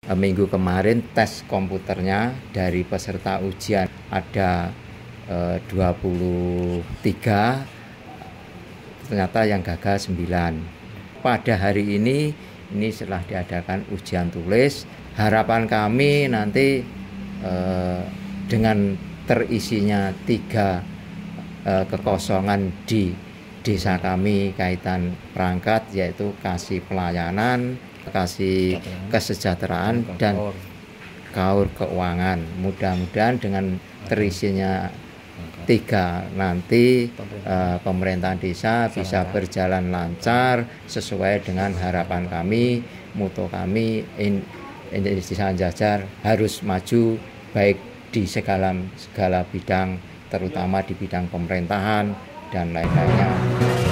minggu kemarin tes komputernya dari peserta ujian ada 23, ternyata yang gagal 9. Pada hari ini setelah diadakan ujian tulis, harapan kami nanti dengan terisinya 3 kekosongan di desa kami kaitan perangkat, yaitu kasih pelayanan, kasih kesejahteraan, dan kaur keuangan. Mudah-mudahan dengan terisinya 3 nanti pemerintahan desa bisa berjalan lancar sesuai dengan harapan kami, mutu kami. Desa Anjajar harus maju baik di segala bidang, terutama di bidang pemerintahan dan lain-lainnya.